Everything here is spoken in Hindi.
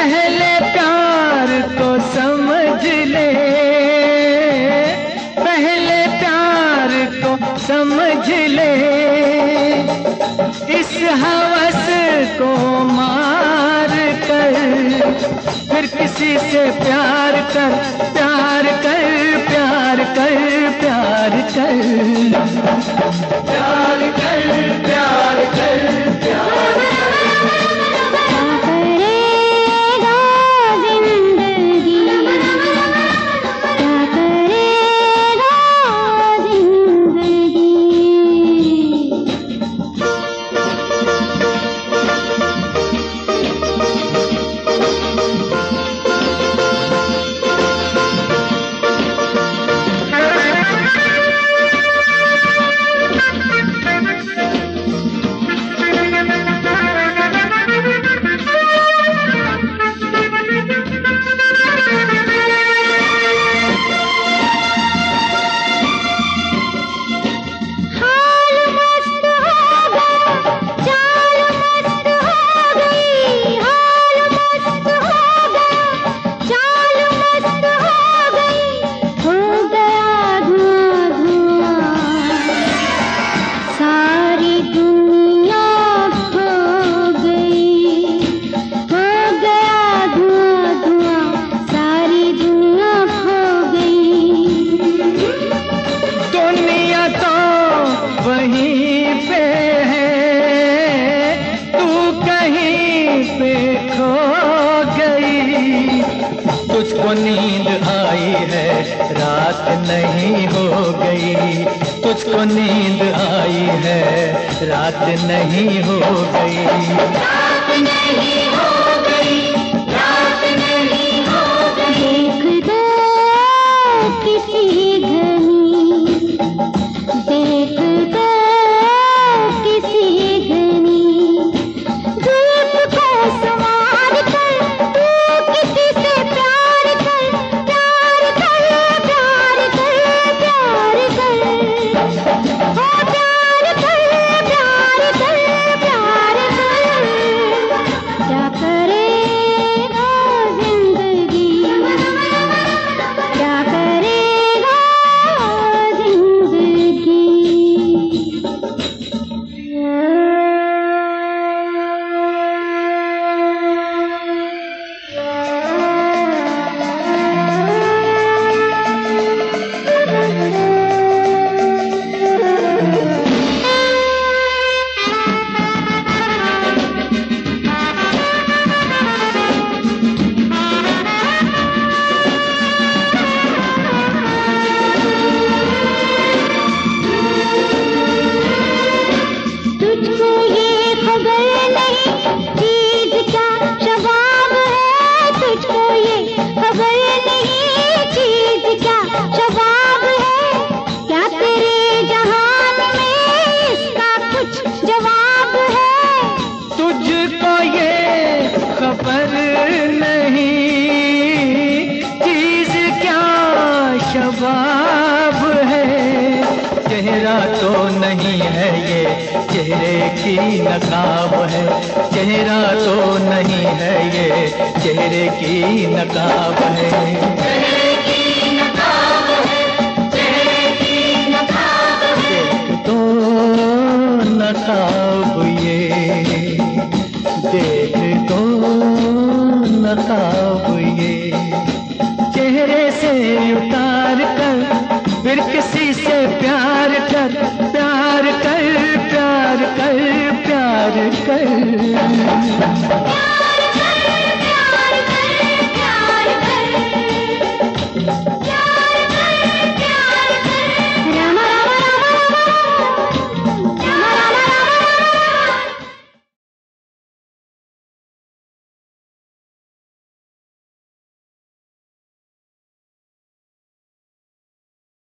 पहले प्यार को समझ ले, पहले प्यार को समझ ले, इस हवस को मार कर फिर किसी से प्यार कर, प्यार कर, प्यार कर, प्यार कर, प्यार कर, प्यार कर, प्यार कर। वहीं पे है, तू कहीं पे खो गई। तुझको नींद आई है, रात नहीं हो गई। तुझको नींद आई है, रात नहीं हो गई। रात नहीं हो गई, रात नहीं हो गई। देख दो किसी घनी, देख दो किसी घनी, धूप को संवार कर, तू किसी से प्यार कर, प्यार कर, प्यार कर, प्यार कर, ओ प्यार कर, प्यार कर, प्यार कर। क्या करेगा जिंदगी, क्या करेगा जिंदगी। तुझको ये खबर नहीं चीज क्या शबाब है, तुझको ये खबर नहीं चीज क्या शबाब है। क्या तेरे जहान में इसका कुछ जवाब है। तुझको ये खबर नहीं चीज क्या शबाब है। चेहरा तो नहीं है ये, चेहरे की नकाब है। चेहरा तो नहीं है ये, चेहरे की नकाब है। चेहरे की नकाब है, चेहरे की नकाब है। देख तो नकाब ये, देख तो नकाब ये। चेहरे से उतार कर फिर किसी से प्यार कर, प्यार कर, प्यार कर, प्यार कर।